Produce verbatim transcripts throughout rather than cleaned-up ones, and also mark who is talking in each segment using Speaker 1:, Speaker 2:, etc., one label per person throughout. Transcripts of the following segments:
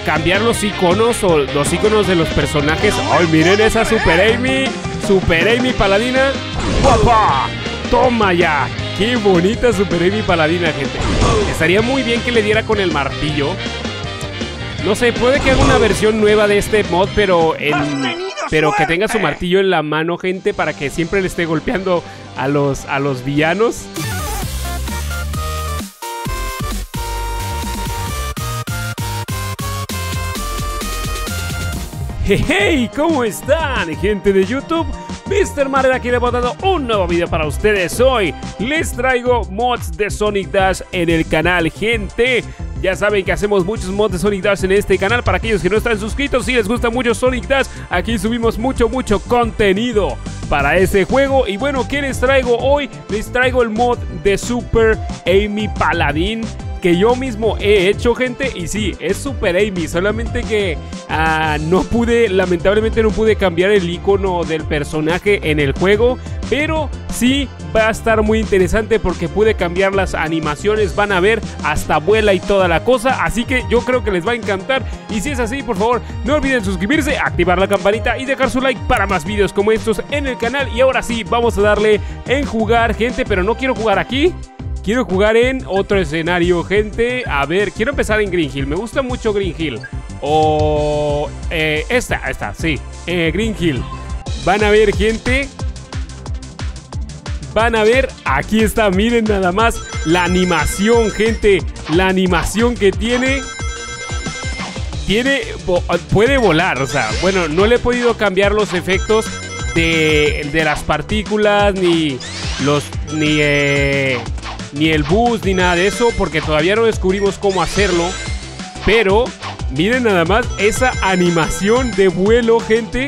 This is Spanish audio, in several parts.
Speaker 1: cambiar los iconos o los iconos de los personajes. ¡Ay, miren esa Super Amy! Super Amy Paladina. ¡Guapa! ¡Toma ya! ¡Qué bonita Super Amy Paladina, gente! Estaría muy bien que le diera con el martillo. No sé, puede que haga una versión nueva de este mod, pero en, pero que tenga su martillo en la mano, gente, para que siempre le esté golpeando a los, a los villanos. Hey, hey, ¿cómo están, gente de YouTube? mister Mario aquí le he botado un nuevo video para ustedes. Hoy les traigo mods de Sonic Dash en el canal, gente. Ya saben que hacemos muchos mods de Sonic Dash en este canal. Para aquellos que no están suscritos, si les gusta mucho Sonic Dash, aquí subimos mucho, mucho contenido para ese juego. Y bueno, ¿qué les traigo hoy? Les traigo el mod de Super Amy Paladin, que yo mismo he hecho, gente. Y sí, es Super Amy, solamente que uh, no pude, lamentablemente no pude cambiar el icono del personaje en el juego, pero sí va a estar muy interesante porque pude cambiar las animaciones. Van a ver, hasta vuela y toda la cosa, así que yo creo que les va a encantar. Y si es así, por favor, no olviden suscribirse, activar la campanita y dejar su like para más videos como estos en el canal. Y ahora sí, vamos a darle en jugar, gente, pero no quiero jugar aquí. Quiero jugar en otro escenario, gente. A ver, quiero empezar en Green Hill. Me gusta mucho Green Hill. O... Eh, esta, esta, sí. Eh, Green Hill. Van a ver, gente. Van a ver. Aquí está, miren nada más la animación, gente. La animación que tiene. Tiene... Puede volar, o sea, bueno, no le he podido cambiar los efectos de, de las partículas, ni los... Ni... Eh, Ni el boost, ni nada de eso, porque todavía no descubrimos cómo hacerlo. Pero miren nada más esa animación de vuelo, gente.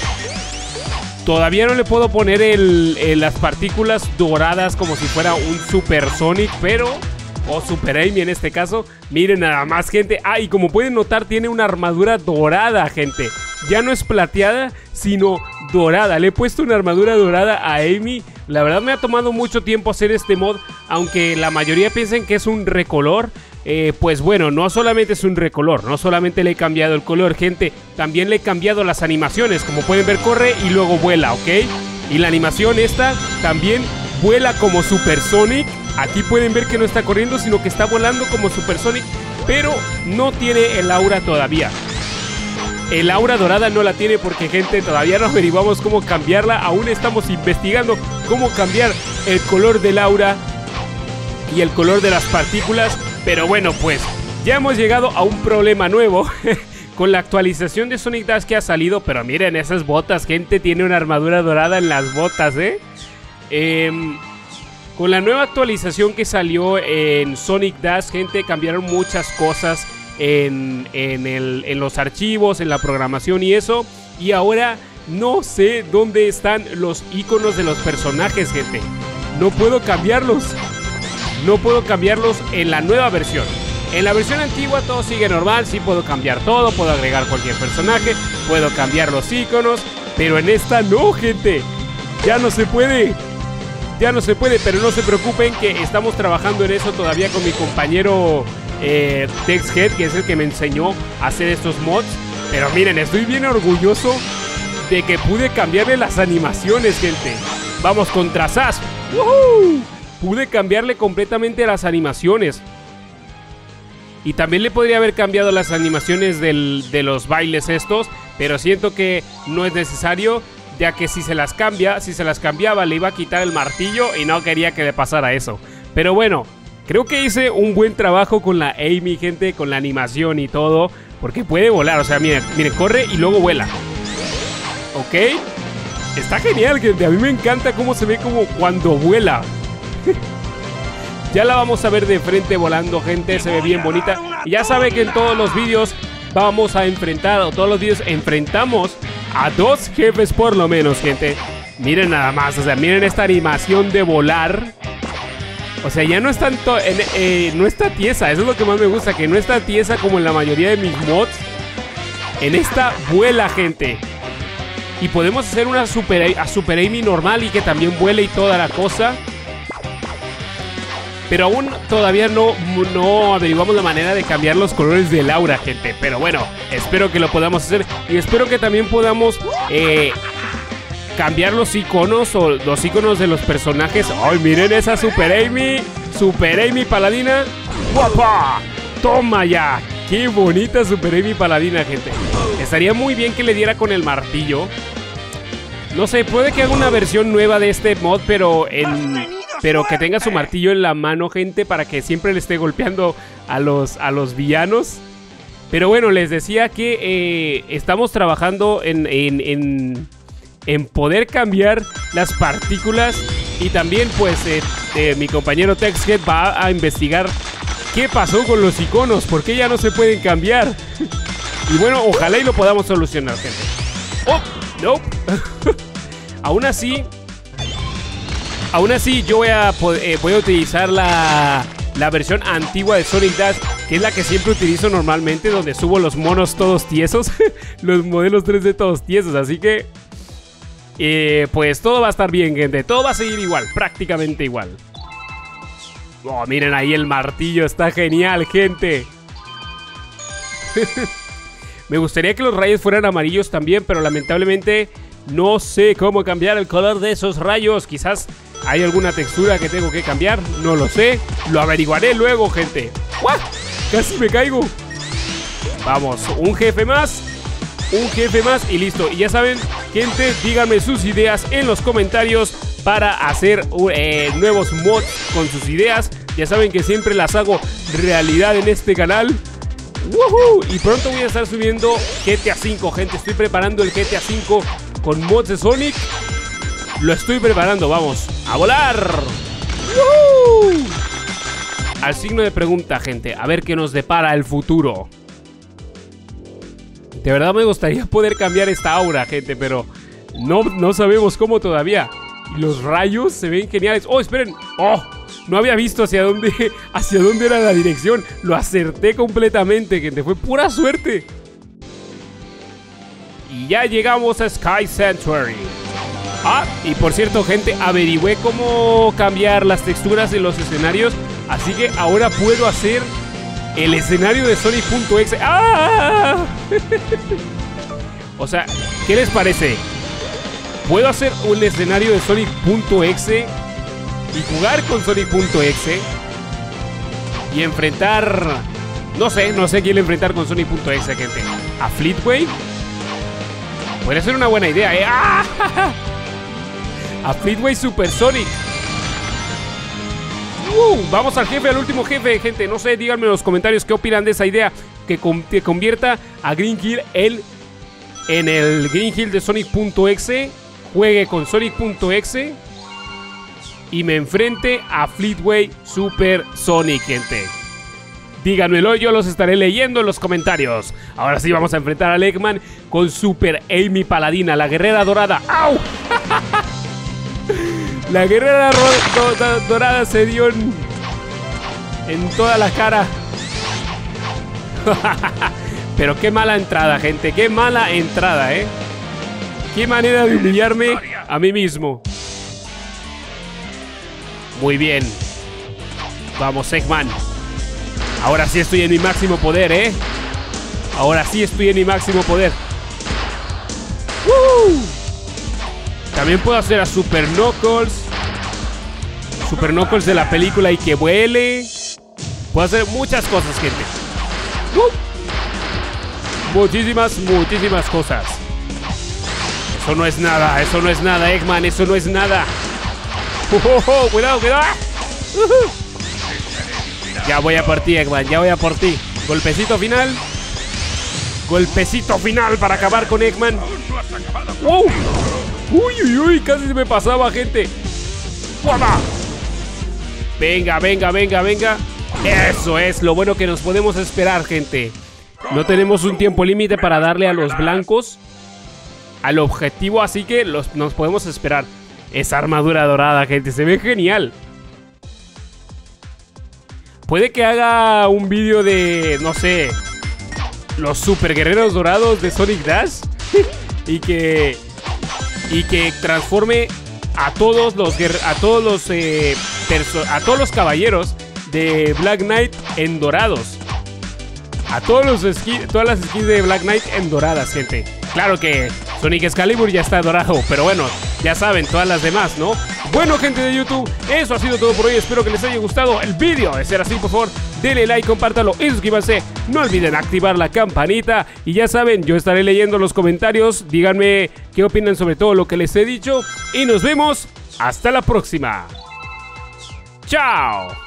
Speaker 1: Todavía no le puedo poner el, el, las partículas doradas como si fuera un Super Sonic, pero... o Super Amy en este caso. Miren nada más, gente. Ah, y como pueden notar, tiene una armadura dorada, gente. Ya no es plateada, sino dorada. Le he puesto una armadura dorada a Amy. La verdad me ha tomado mucho tiempo hacer este mod, aunque la mayoría piensen que es un recolor. Eh, pues bueno, no solamente es un recolor, no solamente le he cambiado el color, gente. También le he cambiado las animaciones. Como pueden ver, corre y luego vuela, ¿ok? Y la animación esta también vuela como Super Sonic. Aquí pueden ver que no está corriendo, sino que está volando como Super Sonic, pero no tiene el aura todavía. El aura dorada no la tiene porque, gente, todavía no averiguamos cómo cambiarla. Aún estamos investigando cómo cambiar el color del aura y el color de las partículas. Pero bueno, pues ya hemos llegado a un problema nuevo con la actualización de Sonic Dash que ha salido. Pero miren esas botas, gente, tiene una armadura dorada en las botas, ¿eh? Eh... Con la nueva actualización que salió en Sonic Dash, gente, cambiaron muchas cosas en, en, el, en los archivos, en la programación y eso. Y ahora no sé dónde están los iconos de los personajes, gente. No puedo cambiarlos. No puedo cambiarlos en la nueva versión. En la versión antigua todo sigue normal. Sí puedo cambiar todo, puedo agregar cualquier personaje, puedo cambiar los iconos. Pero en esta no, gente. Ya no se puede. Ya no se puede, pero no se preocupen que estamos trabajando en eso todavía con mi compañero eh, TexHead, que es el que me enseñó a hacer estos mods. Pero miren, estoy bien orgulloso de que pude cambiarle las animaciones, gente. Vamos contra Sash. ¡Woohoo! Pude cambiarle completamente las animaciones. Y también le podría haber cambiado las animaciones del, de los bailes estos, pero siento que no es necesario, ya que si se las cambia, si se las cambiaba, le iba a quitar el martillo y no quería que le pasara eso. Pero bueno, creo que hice un buen trabajo con la Amy, gente, con la animación y todo, porque puede volar, o sea, miren, miren, corre y luego vuela. ¿Ok? Está genial, gente, a mí me encanta cómo se ve como cuando vuela. Ya la vamos a ver de frente volando, gente, se ve bien bonita. Y ya sabe que en todos los vídeos vamos a enfrentar, o todos los vídeos enfrentamos a dos jefes por lo menos, gente. Miren nada más, o sea, miren esta animación de volar. O sea, ya no es tanto, en, eh, no está tiesa, eso es lo que más me gusta, que no está tiesa como en la mayoría de mis mods. En esta vuela, gente. Y podemos hacer una super, a Super Amy normal y que también vuele y toda la cosa. Pero aún todavía no, no averiguamos la manera de cambiar los colores del aura, gente. Pero bueno, espero que lo podamos hacer. Y espero que también podamos eh, cambiar los iconos o los iconos de los personajes. ¡Ay, miren esa Super Amy! Super Amy Paladina. ¡Guapa! ¡Toma ya! ¡Qué bonita Super Amy Paladina, gente! Estaría muy bien que le diera con el martillo. No sé, puede que haga una versión nueva de este mod, pero en... Pero que tenga su martillo en la mano, gente, para que siempre le esté golpeando a los, a los villanos. Pero bueno, les decía que eh, estamos trabajando en, en, en, en poder cambiar las partículas. Y también, pues, eh, eh, mi compañero TextHead va a investigar qué pasó con los iconos, por qué ya no se pueden cambiar. Y bueno, ojalá y lo podamos solucionar, gente. ¡Oh! ¡No! Aún así... Aún así, yo voy a, eh, voy a utilizar la, la versión antigua de Sonic Dash, que es la que siempre utilizo normalmente, donde subo los monos todos tiesos, los modelos tres D todos tiesos, así que... Eh, pues todo va a estar bien, gente, todo va a seguir igual, prácticamente igual. Oh, miren ahí el martillo, está genial, gente. Me gustaría que los rayos fueran amarillos también, pero lamentablemente no sé cómo cambiar el color de esos rayos. Quizás hay alguna textura que tengo que cambiar, no lo sé. Lo averiguaré luego, gente. ¡Uah! Casi me caigo. Vamos, un jefe más. Un jefe más y listo. Y ya saben, gente, díganme sus ideas en los comentarios para hacer eh, nuevos mods con sus ideas. Ya saben que siempre las hago realidad en este canal. ¡Woohoo! Y pronto voy a estar subiendo G T A cinco, gente. Estoy preparando el G T A cinco con mods de Sonic. Lo estoy preparando, vamos a volar. ¡Woohoo! Al signo de pregunta, gente. A ver qué nos depara el futuro. De verdad me gustaría poder cambiar esta aura, gente, pero no, no sabemos cómo todavía. Y los rayos se ven geniales. ¡Oh, esperen! ¡Oh! No había visto hacia dónde, hacia dónde era la dirección. Lo acerté completamente, gente. Fue pura suerte. Y ya llegamos a Sky Sanctuary. Ah, y por cierto, gente, averigüé cómo cambiar las texturas de los escenarios. Así que ahora puedo hacer el escenario de Sonic.exe. ¡Ah! O sea, ¿qué les parece? Puedo hacer un escenario de Sonic.exe y jugar con Sonic.exe y enfrentar... No sé, no sé quién enfrentar con Sonic.exe, gente. ¿A Fleetway? Puede ser una buena idea, ¿eh? ¡Ah! A Fleetway Super Sonic. Uh, vamos al jefe, al último jefe, gente. No sé, díganme en los comentarios qué opinan de esa idea. Que, con, que convierta a Green Hill el, en el Green Hill de Sonic.exe. Juegue con Sonic.exe y me enfrente a Fleetway Super Sonic, gente. Díganmelo, yo los estaré leyendo en los comentarios. Ahora sí vamos a enfrentar a Eggman con Super Amy Paladina, la guerrera dorada. ¡Au! La guerrera dorada se dio en, en toda la cara. Pero qué mala entrada, gente. Qué mala entrada, ¿eh? Qué manera de humillarme a mí mismo. Muy bien. Vamos, Eggman. Ahora sí estoy en mi máximo poder, ¿eh? Ahora sí estoy en mi máximo poder. ¡Woo! También puedo hacer a Super Knuckles. Super Knuckles de la película y que vuele. Puedo hacer muchas cosas, gente. ¡Uh! Muchísimas, muchísimas cosas. Eso no es nada, eso no es nada, Eggman, eso no es nada. ¡Oh, oh, oh! ¡Cuidado, cuidado! ¡Uh -huh! Ya voy a por ti, Eggman, ya voy a por ti. Golpecito final. Golpecito final para acabar con Eggman. ¡Wow! ¡Uy, uy, uy! Casi se me pasaba, gente. ¡Guapa! Venga, venga, venga, venga. Eso es lo bueno que nos podemos esperar, gente. No tenemos un tiempo límite para darle a los blancos al objetivo, así que los, nos podemos esperar. Esa armadura dorada, gente, se ve genial. Puede que haga un vídeo de, no sé, los super guerreros dorados de Sonic Dash. Y que Y que transforme a todos los a todos los eh, a todos los caballeros de Black Knight en dorados. A todos los skins, todas las skins de Black Knight en doradas, gente. Claro que Sonic Excalibur ya está dorado, pero bueno, ya saben, todas las demás, ¿no? Bueno, gente de YouTube, eso ha sido todo por hoy. Espero que les haya gustado el vídeo. De ser así, por favor, denle like, compártalo y suscríbanse. No olviden activar la campanita. Y ya saben, yo estaré leyendo los comentarios. Díganme qué opinan sobre todo lo que les he dicho. Y nos vemos hasta la próxima. ¡Chao!